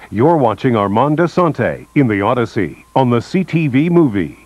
You're watching Armand Desante in the Odyssey on the CTV Movie.